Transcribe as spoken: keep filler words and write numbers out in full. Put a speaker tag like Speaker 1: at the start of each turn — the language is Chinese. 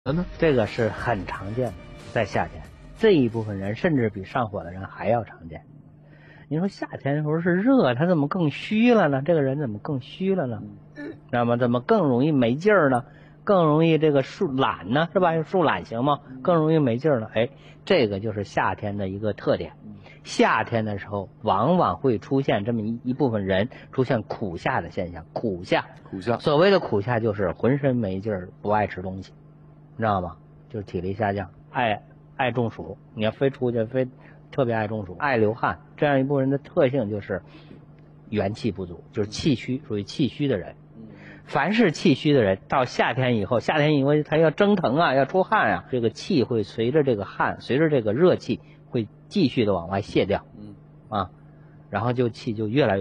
Speaker 1: 呢？
Speaker 2: 这个是很常见的，在夏天，这一部分人甚至比上火的人还要常见。你说夏天的时候是热，他怎么更虚了呢？这个人怎么更虚了呢？那么怎么更容易没劲儿呢？更容易这个树懒呢，是吧？树懒型嘛，更容易没劲儿了。哎，这个就是夏天的一个特点。夏天的时候，往往会出现这么一一部分人出现苦夏的现象。苦夏，
Speaker 1: 苦夏，
Speaker 2: 所谓的苦夏就是浑身没劲儿，不爱吃东西，你知道吗？就是体力下降，爱爱中暑。你要非出去，非特别爱中暑，爱流汗，这样一部分人的特性就是元气不足，就是气虚，属于气虚的人。凡是气虚的人，到夏天以后，夏天以后他要蒸腾啊，要出汗啊，这个气会随着这个汗，随着这个热气会继续的往外泄掉，啊，然后就气就越来越